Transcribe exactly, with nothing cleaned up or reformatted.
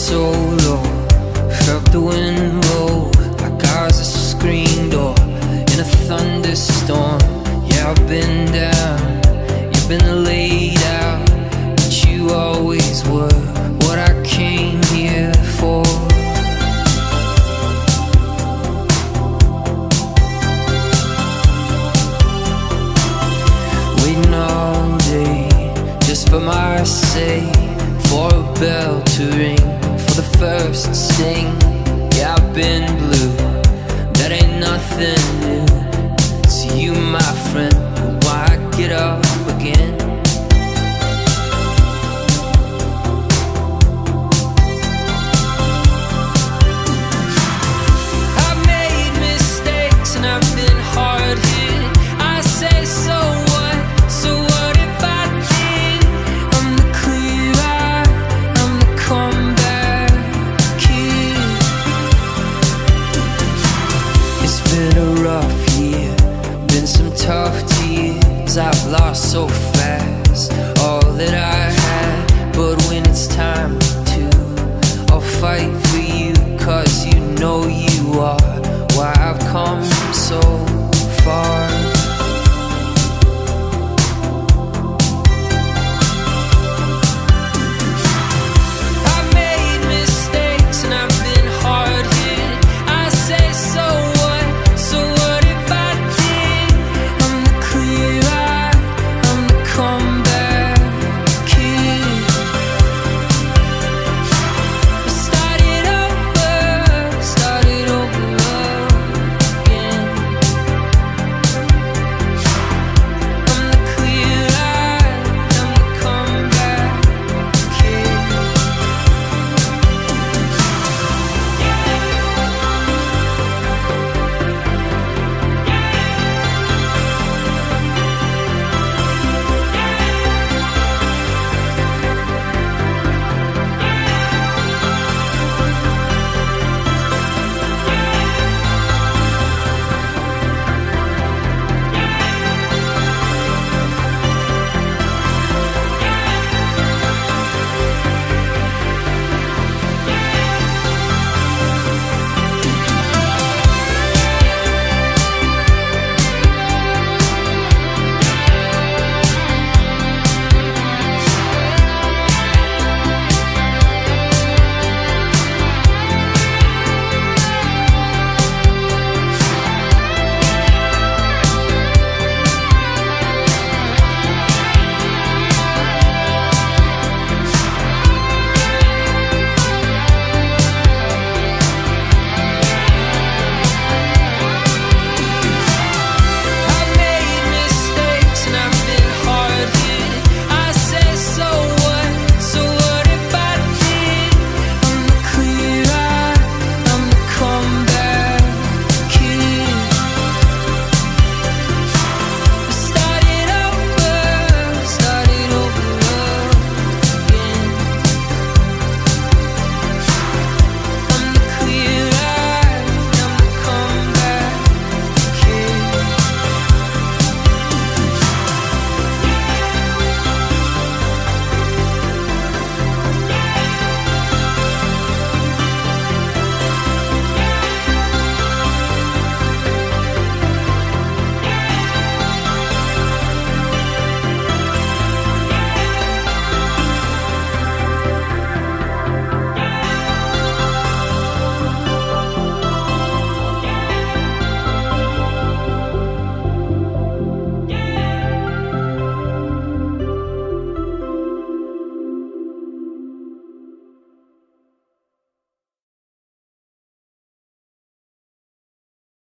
so low, felt the wind blow like I was a screen door in a thunderstorm. Yeah, I've been down, you've been laid out, but you always were what I came here for. Waiting all day just for my sake, for a bell to ring, for the first sting. Yeah, I've been blue, that ain't nothing new to you, my friend, but why get up again? I've made mistakes and I've been hard hit. I say so what, so what if I did? I'm the clear-eyed, I'm the comeback kid. It's been a rough year, been some tough tears. I've lost so fast all that I had, but when it's time to, I'll fight for you, cause you know you are why I've come so far.